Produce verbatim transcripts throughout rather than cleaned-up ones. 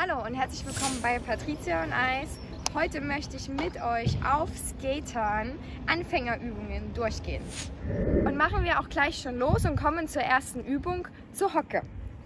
Hallo und herzlich willkommen bei Patricia und Eis. Heute möchte ich mit euch auf Skatern Anfängerübungen durchgehen. Und machen wir auch gleich schon los und kommen zur ersten Übung, zur Hocke.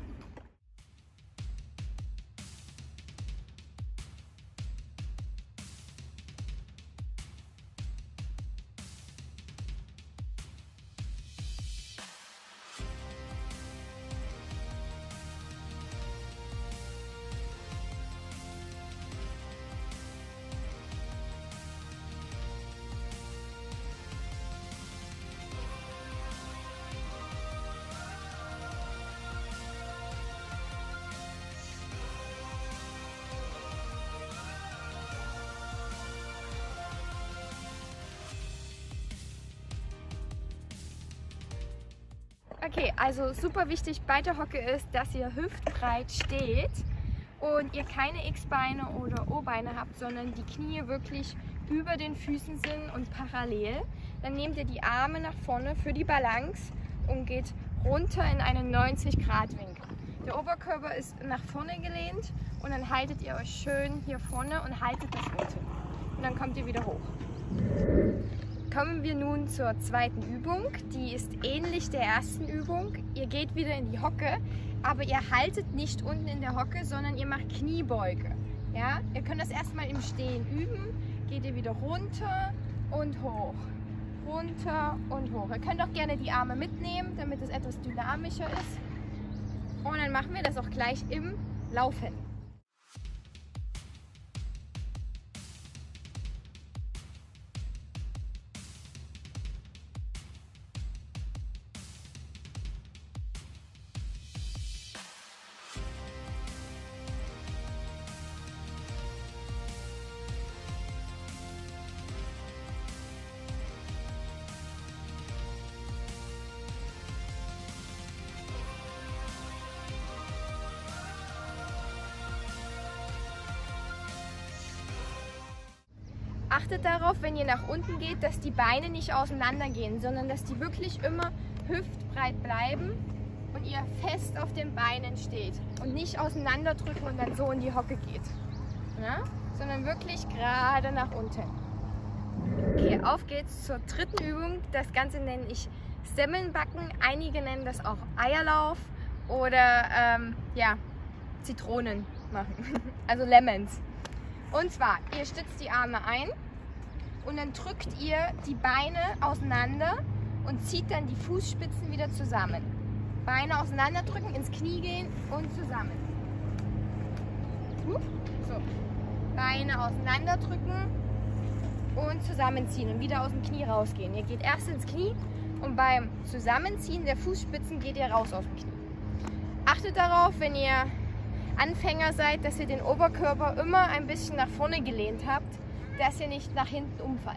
Okay, also super wichtig bei der Hocke ist, dass ihr hüftbreit steht und ihr keine X-Beine oder O-Beine habt, sondern die Knie wirklich über den Füßen sind und parallel. Dann nehmt ihr die Arme nach vorne für die Balance und geht runter in einen neunzig Grad Winkel. Der Oberkörper ist nach vorne gelehnt und dann haltet ihr euch schön hier vorne und haltet das unten. Und dann kommt ihr wieder hoch. Kommen wir nun zur zweiten Übung. Die ist ähnlich der ersten Übung. Ihr geht wieder in die Hocke, aber ihr haltet nicht unten in der Hocke, sondern ihr macht Kniebeuge. Ja? Ihr könnt das erstmal im Stehen üben. Geht ihr wieder runter und hoch. Runter und hoch. Ihr könnt auch gerne die Arme mitnehmen, damit es etwas dynamischer ist. Und dann machen wir das auch gleich im Laufen. Achtet darauf, wenn ihr nach unten geht, dass die Beine nicht auseinander gehen, sondern dass die wirklich immer hüftbreit bleiben und ihr fest auf den Beinen steht und nicht auseinanderdrücken und dann so in die Hocke geht, ja? Sondern wirklich gerade nach unten. Okay, auf geht's zur dritten Übung. Das Ganze nenne ich Semmelnbacken. Einige nennen das auch Eierlauf oder ähm, ja, Zitronen machen, also Lemons. Und zwar, ihr stützt die Arme ein und dann drückt ihr die Beine auseinander und zieht dann die Fußspitzen wieder zusammen. Beine auseinanderdrücken, ins Knie gehen und zusammen. So. Beine auseinanderdrücken und zusammenziehen und wieder aus dem Knie rausgehen. Ihr geht erst ins Knie und beim Zusammenziehen der Fußspitzen geht ihr raus aus dem Knie. Achtet darauf, wenn ihr Anfänger seid, dass ihr den Oberkörper immer ein bisschen nach vorne gelehnt habt, dass ihr nicht nach hinten umfallt.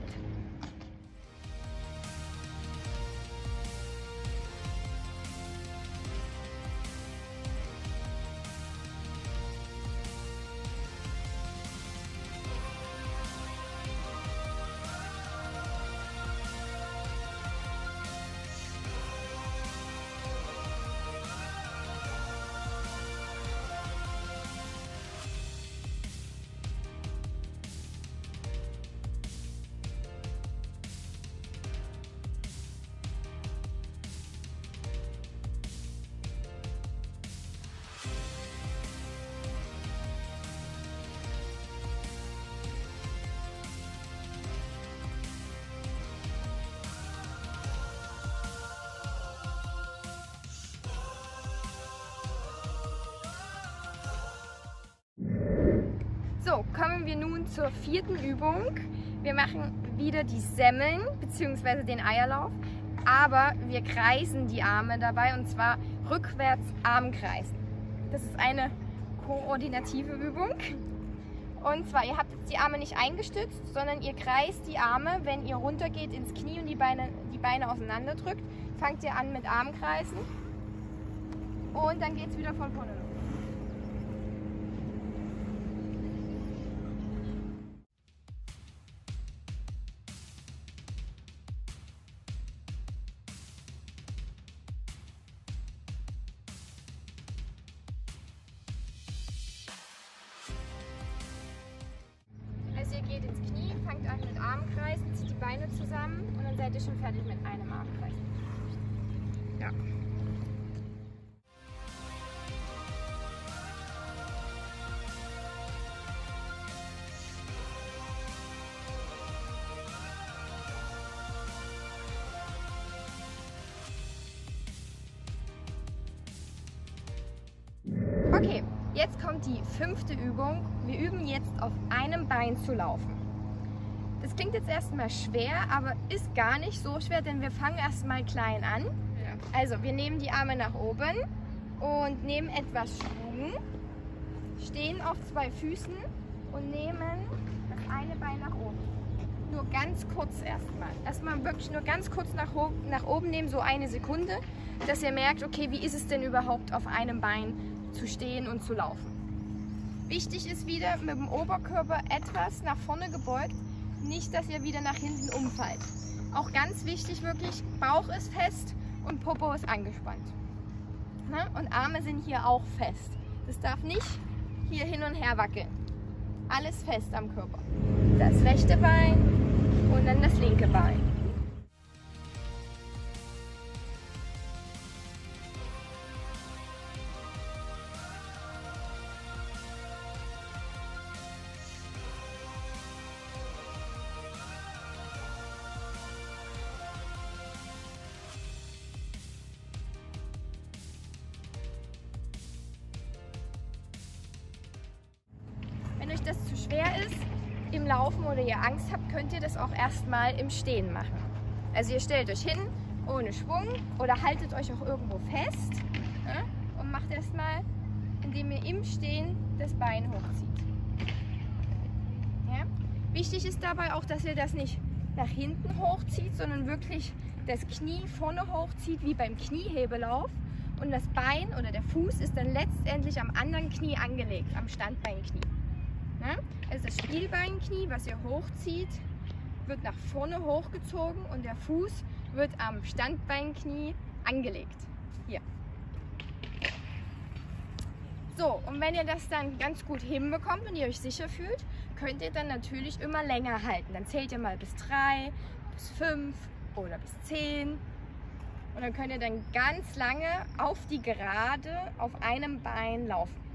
So, kommen wir nun zur vierten Übung. Wir machen wieder die Semmeln bzw. den Eierlauf, aber wir kreisen die Arme dabei und zwar rückwärts Armkreisen. Das ist eine koordinative Übung. Und zwar, ihr habt jetzt die Arme nicht eingestützt, sondern ihr kreist die Arme, wenn ihr runtergeht ins Knie und die Beine, die Beine auseinanderdrückt. Fangt ihr an mit Armkreisen und dann geht es wieder von vorne los. zusammen und dann seid ihr schon fertig mit einem Armkreis. Ja. Okay, jetzt kommt die fünfte Übung. Wir üben jetzt auf einem Bein zu laufen. Das klingt jetzt erstmal schwer, aber ist gar nicht so schwer, denn wir fangen erstmal klein an. Ja. Also wir nehmen die Arme nach oben und nehmen etwas Schwung, stehen auf zwei Füßen und nehmen das eine Bein nach oben. Nur ganz kurz erstmal. Erstmal wirklich nur ganz kurz nach, nach oben nehmen, so eine Sekunde, dass ihr merkt, okay, wie ist es denn überhaupt auf einem Bein zu stehen und zu laufen. Wichtig ist wieder mit dem Oberkörper etwas nach vorne gebeugt, nicht, dass ihr wieder nach hinten umfallt. Auch ganz wichtig wirklich, Bauch ist fest und Popo ist angespannt. Na? Und Arme sind hier auch fest. Das darf nicht hier hin und her wackeln. Alles fest am Körper. Das rechte Bein und dann das linke Bein. Wenn euch das zu schwer ist im Laufen oder ihr Angst habt, könnt ihr das auch erstmal im Stehen machen. Also ihr stellt euch hin ohne Schwung oder haltet euch auch irgendwo fest, ja, und macht erstmal, indem ihr im Stehen das Bein hochzieht. Ja. Wichtig ist dabei auch, dass ihr das nicht nach hinten hochzieht, sondern wirklich das Knie vorne hochzieht wie beim Kniehebellauf. Und das Bein oder der Fuß ist dann letztendlich am anderen Knie angelegt, am Standbeinknie. Ja? Also das Spielbeinknie, was ihr hochzieht, wird nach vorne hochgezogen und der Fuß wird am Standbeinknie angelegt. Hier. So, und wenn ihr das dann ganz gut hinbekommt und ihr euch sicher fühlt, könnt ihr dann natürlich immer länger halten. Dann zählt ihr mal bis drei, bis fünf oder bis zehn. Und dann könnt ihr dann ganz lange auf die Gerade auf einem Bein laufen.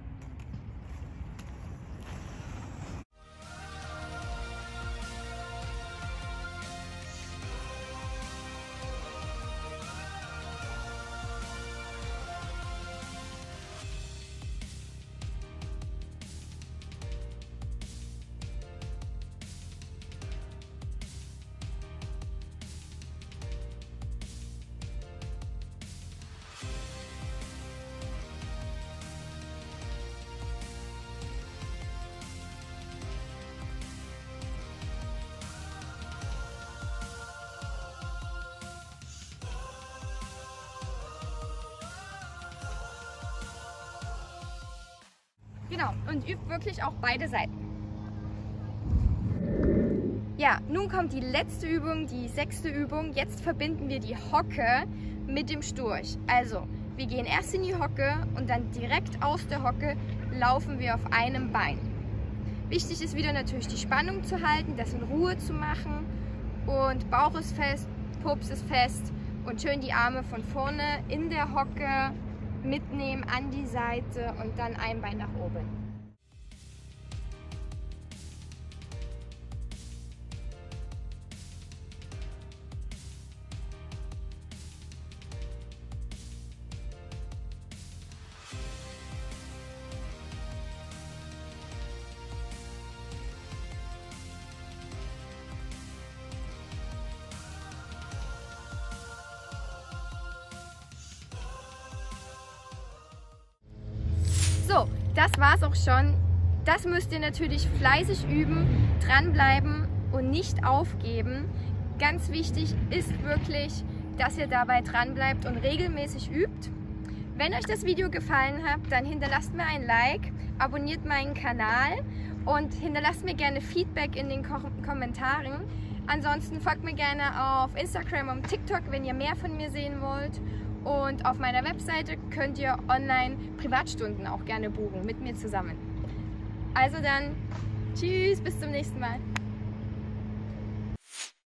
Genau, und übt wirklich auch beide Seiten. Ja, nun kommt die letzte Übung, die sechste Übung. Jetzt verbinden wir die Hocke mit dem Storch. Also, wir gehen erst in die Hocke und dann direkt aus der Hocke laufen wir auf einem Bein. Wichtig ist wieder natürlich die Spannung zu halten, das in Ruhe zu machen. Und Bauch ist fest, Pups ist fest und schön die Arme von vorne in der Hocke mitnehmen an die Seite und dann ein Bein nach oben. So, das war's auch schon. Das müsst ihr natürlich fleißig üben, dranbleiben und nicht aufgeben. Ganz wichtig ist wirklich, dass ihr dabei dranbleibt und regelmäßig übt. Wenn euch das Video gefallen hat, dann hinterlasst mir ein Like, abonniert meinen Kanal und hinterlasst mir gerne Feedback in den Ko Kommentaren. Ansonsten folgt mir gerne auf Instagram und TikTok, wenn ihr mehr von mir sehen wollt. Und auf meiner Webseite könnt ihr online Privatstunden auch gerne buchen, mit mir zusammen. Also dann, tschüss, bis zum nächsten Mal.